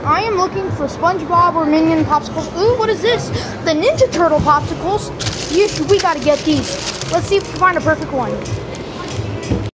I am looking for SpongeBob or Minion popsicles. Ooh, what is this? The Ninja Turtle popsicles. We gotta get these. Let's see if we can find a perfect one.